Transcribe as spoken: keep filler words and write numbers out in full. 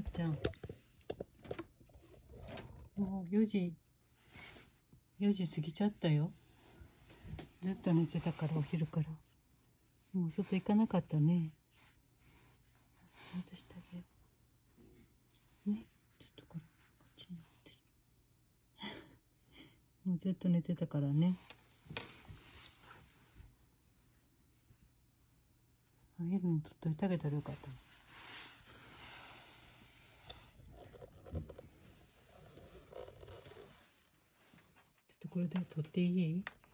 ちゃん。もうよじ、よじ過ぎちゃったよ。ずっと寝てたから、お昼から。もう外行かなかったね。外してあげよう。ね、ちょっとこれ、こっちになってる。もうずっと寝てたからね。あげるの取っといてあげたらよかった。ちょっとこれで取っていい？